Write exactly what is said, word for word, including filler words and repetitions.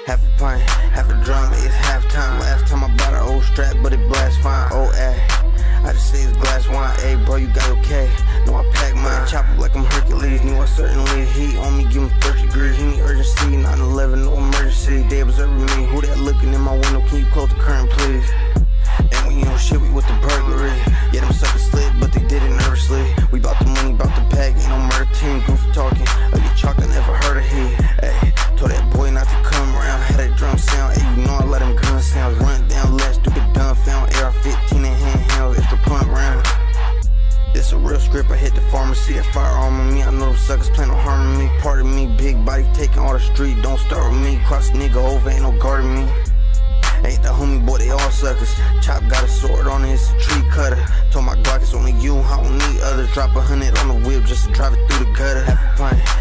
Half a pint, half a drum, it's halftime. Last time I bought an old strap, but it blast fine. Oh, ay, I just say it's glass wine. Hey, bro, you got okay? No, I pack mine. Chop up like I'm Hercules. Knew I certainly heat on me, give him thirty degrees. He need urgency, nine eleven, no emergency. They observing me. Who that looking in my window? Can you close the curtain, please? And when you know shit, we with the burglary. Yeah, them suckers slid, but they did it nervously. We bout the money, bout the pack, ain't no murder team. Goofy talking, I get chalked, I never heard of he. Hey, told that boy not to come around. Had that drum sound, hey, you know I let them gun sounds run down last. Stupid done found A R fifteen and handheld, extra punt round. This a real script, I hit the pharmacy, that firearm on me. I know them suckers plan on harming me. Part of me, big body taking all the street. Don't start with me, cross the nigga over, ain't no guarding me. Ain't the homie boy, they all suckers. Chop got a sword on it, it's a tree cutter. Told my Glock it's only you, I don't need others. Drop a hundred on the whip just to drive it through the gutter. Half a pint,